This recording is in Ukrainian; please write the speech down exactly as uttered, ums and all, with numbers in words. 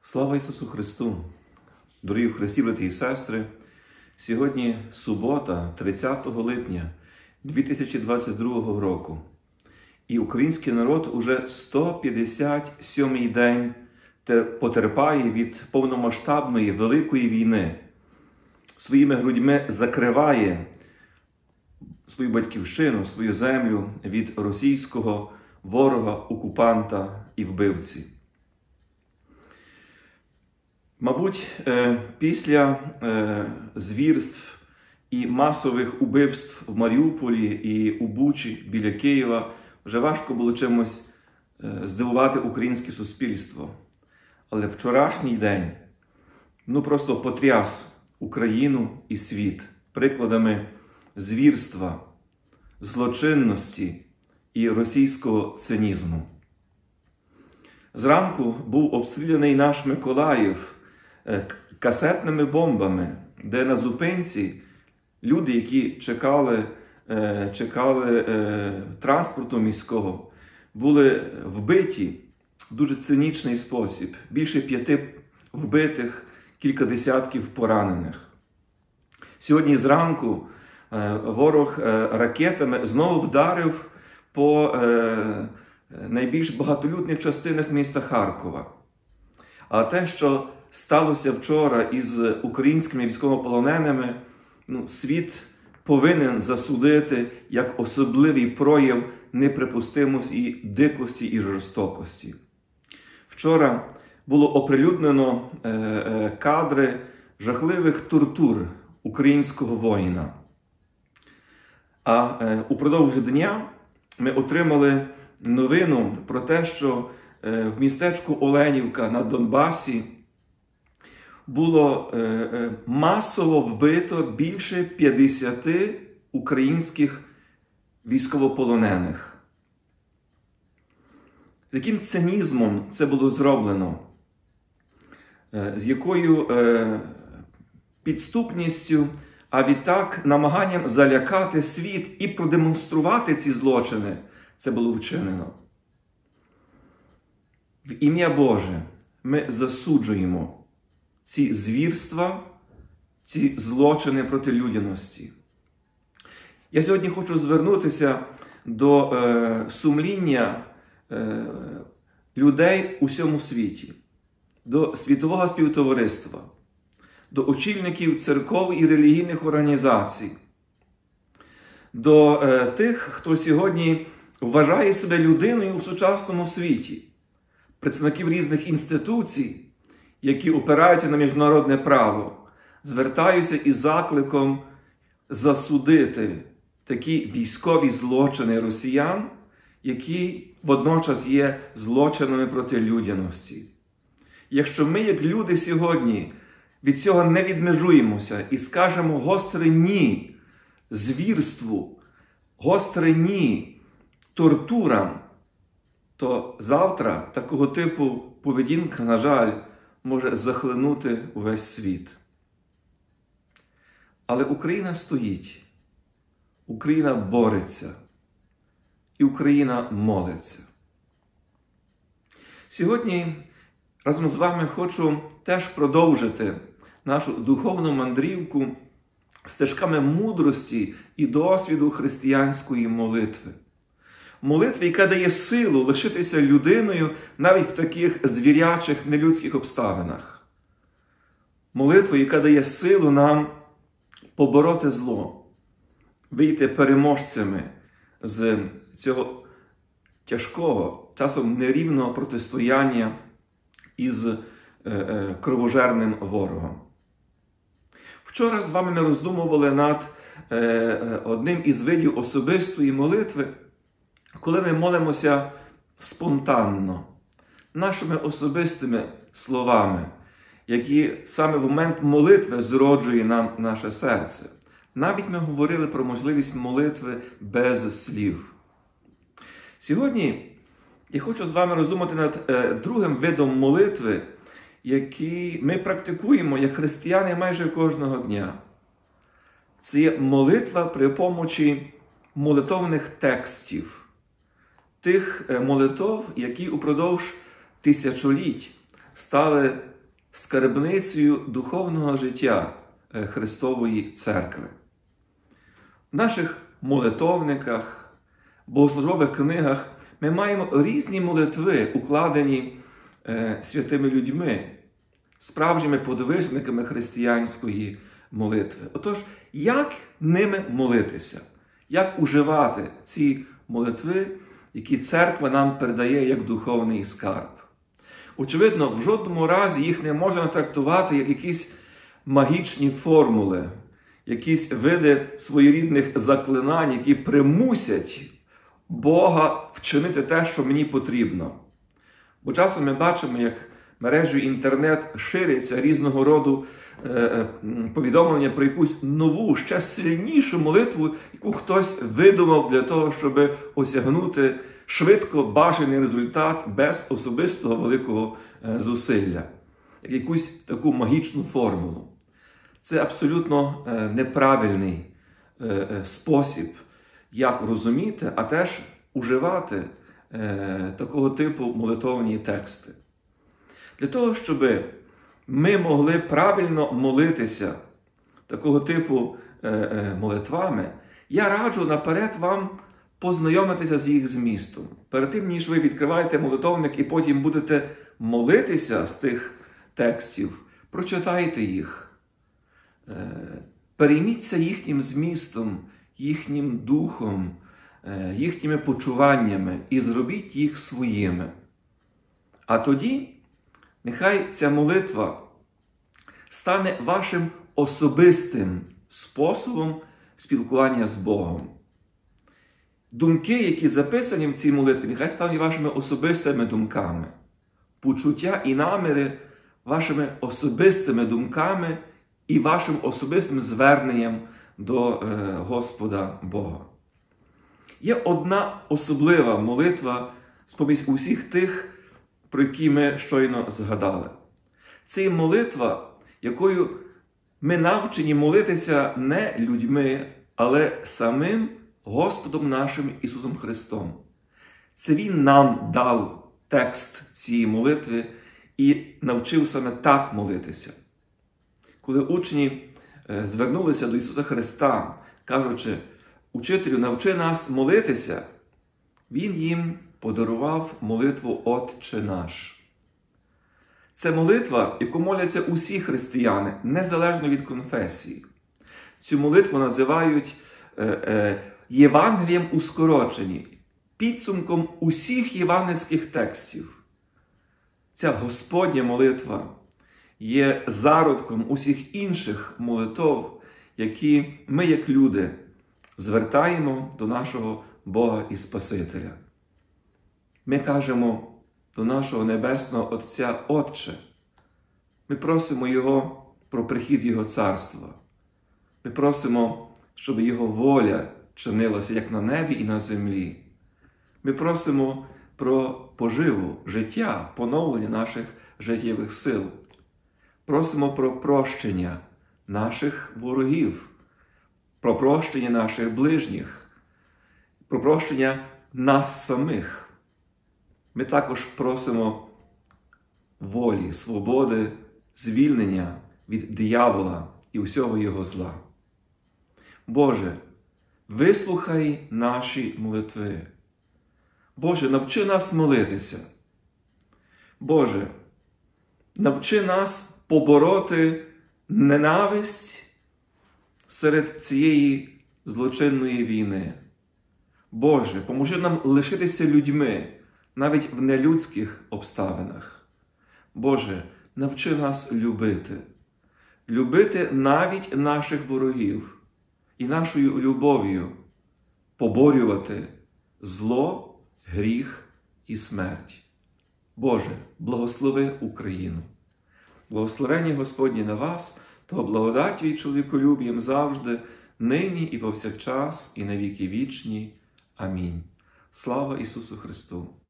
Слава Ісусу Христу! Дорогі в Христі, брати і сестри! Сьогодні субота, тридцятого липня дві тисячі двадцять другого року. І український народ уже сто п'ятдесят сьомий день потерпає від повномасштабної великої війни. Своїми грудьми закриває свою батьківщину, свою землю від російського ворога, окупанта і вбивці. Мабуть, після звірств і масових убивств в Маріуполі і у Бучі біля Києва вже важко було чимось здивувати українське суспільство. Але вчорашній день ну просто потряс Україну і світ прикладами звірства, злочинності і російського цинізму. Зранку був обстріляний наш Миколаїв касетними бомбами, де на зупинці люди, які чекали, чекали транспорту міського, були вбиті в дуже цинічний спосіб. Більше п'яти вбитих, кілька десятків поранених. Сьогодні зранку ворог ракетами знову вдарив по найбільш багатолюдних частинах міста Харкова. А те, що сталося вчора із українськими військовополоненими, ну, світ повинен засудити як особливий прояв неприпустимості, і дикості і жорстокості. Вчора було оприлюднено е, е, кадри жахливих тортур українського воїна. А е, упродовж дня ми отримали новину про те, що е, в містечку Оленівка на Донбасі було е, е, масово вбито більше п'ятдесяти українських військовополонених. З яким цинізмом це було зроблено? Е, з якою е, підступністю, а відтак намаганням залякати світ і продемонструвати ці злочини це було вчинено. В ім'я Боже ми засуджуємо ці звірства, ці злочини проти людяності. Я сьогодні хочу звернутися до е, сумління е, людей у всьому світі, до світового співтовариства, до очільників церков і релігійних організацій, до е, тих, хто сьогодні вважає себе людиною у сучасному світі, представників різних інституцій, які опираються на міжнародне право. Звертаюся із закликом засудити такі військові злочини росіян, які водночас є злочинами проти людяності. Якщо ми, як люди сьогодні, від цього не відмежуємося і скажемо гостре ні звірству, гостре ні тортурам, то завтра такого типу поведінка, на жаль, може захлинути увесь світ. Але Україна стоїть, Україна бореться і Україна молиться. Сьогодні разом з вами хочу теж продовжити нашу духовну мандрівку стежками мудрості і досвіду християнської молитви. Молитва, яка дає силу лишитися людиною навіть в таких звірячих, нелюдських обставинах. Молитва, яка дає силу нам побороти зло, вийти переможцями з цього тяжкого, часом нерівного протистояння із е, е, кровожерним ворогом. Вчора з вами ми роздумували над е, е, одним із видів особистої молитви, коли ми молимося спонтанно, нашими особистими словами, які саме в момент молитви зроджує нам наше серце. Навіть ми говорили про можливість молитви без слів. Сьогодні я хочу з вами роздумати над е, другим видом молитви, який ми практикуємо як християни майже кожного дня. Це є молитва при помочі молитовних текстів. Тих молитов, які упродовж тисячоліть стали скарбницею духовного життя Христової Церкви. В наших молитовниках, богослужбових книгах ми маємо різні молитви, укладені е, святими людьми, справжніми подвижниками християнської молитви. Отож, як ними молитися? Як уживати ці молитви, які церква нам передає як духовний скарб? Очевидно, в жодному разі їх не можна трактувати як якісь магічні формули, якісь види своєрідних заклинань, які примусять Бога вчинити те, що мені потрібно. Бо часом ми бачимо, як мережею інтернет шириться різного роду повідомлення про якусь нову, ще сильнішу молитву, яку хтось видумав для того, щоб осягнути швидко бажаний результат без особистого великого зусилля. Як якусь таку магічну формулу. Це абсолютно неправильний спосіб, як розуміти, а теж уживати такого типу молитовні тексти. Для того, щоб ми могли правильно молитися такого типу молитвами, я раджу наперед вам познайомитися з їх змістом. Перед тим, ніж ви відкриваєте молитовник і потім будете молитися з тих текстів, прочитайте їх. Перейміться їхнім змістом, їхнім духом, їхніми почуваннями і зробіть їх своїми. А тоді нехай ця молитва стане вашим особистим способом спілкування з Богом. Думки, які записані в цій молитві, нехай стануть вашими особистими думками. Почуття і наміри вашими особистими думками і вашим особистим зверненням до е, Господа Бога. Є одна особлива молитва з-поміж усіх тих, про які ми щойно згадали. Це є молитва, якою ми навчені молитися не людьми, але самим Господом нашим Ісусом Христом. Це Він нам дав текст цієї молитви і навчив саме так молитися. Коли учні звернулися до Ісуса Христа, кажучи: «Учителю, навчи нас молитися», Він їм подарував молитву «Отче наш». Це молитва, яку моляться усі християни, незалежно від конфесії. Цю молитву називають е, е, Євангелієм у скороченні, підсумком усіх євангельських текстів. Ця Господня молитва є зародком усіх інших молитов, які ми, як люди, звертаємо до нашого Бога і Спасителя. Ми кажемо до нашого Небесного Отця: «Отче». Ми просимо Його про прихід Його Царства. Ми просимо, щоб Його воля чинилася як на небі і на землі. Ми просимо про поживу, життя, поновлення наших життєвих сил. Просимо про прощення наших ворогів, про прощення наших ближніх, про прощення нас самих. Ми також просимо волі, свободи, звільнення від диявола і усього його зла. Боже, вислухай наші молитви. Боже, навчи нас молитися. Боже, навчи нас побороти ненависть серед цієї злочинної війни. Боже, поможи нам лишитися людьми, навіть в нелюдських обставинах. Боже, навчи нас любити. Любити навіть наших ворогів і нашою любов'ю поборювати зло, гріх і смерть. Боже, благослови Україну. Благословення Господнє на вас, того благодаттю і чоловіколюбієм завжди, нині і повсякчас, і на віки вічні. Амінь. Слава Ісусу Христу!